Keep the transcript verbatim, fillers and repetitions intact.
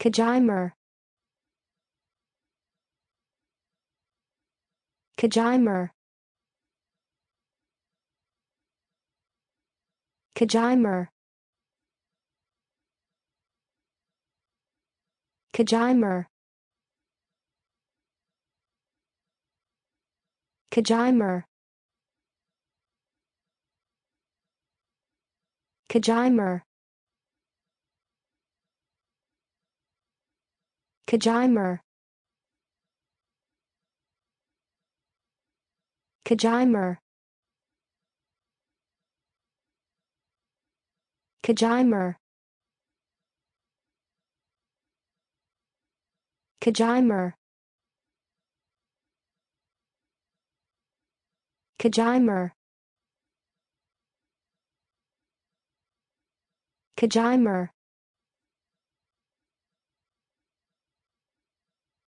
Cojimar, Cojimar, Cojimar, Cojimar, Cojimar, Cojimar, Cojimar, Cojimar, Cojimar, Cojimar, Cojimar, Cojimar,